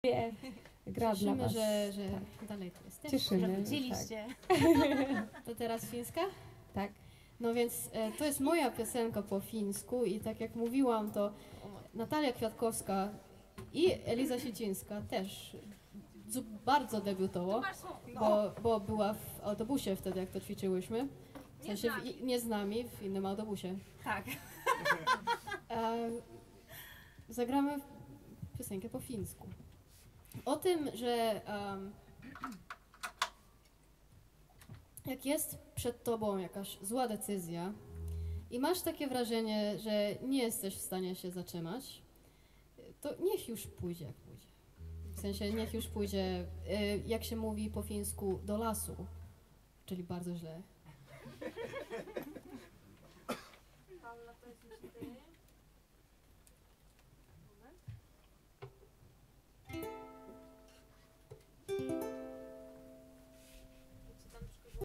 gra dla Cieszymy, was. że dalej tu jesteście. Cieszymy. Wróciliście. To teraz fińska? Tak. No więc to jest moja piosenka po fińsku i tak jak mówiłam, to Natalia Kwiatkowska i Eliza Sicińska też bardzo debiutowo, bo była w autobusie wtedy, jak to ćwiczyłyśmy. W sensie nie z nami, w innym autobusie. Tak. Zagramy piosenkę po fińsku. O tym, że jak jest przed tobą jakaś zła decyzja i masz takie wrażenie, że nie jesteś w stanie się zatrzymać, to niech już pójdzie, jak pójdzie. W sensie niech już pójdzie, jak się mówi po fińsku, do lasu, czyli bardzo źle.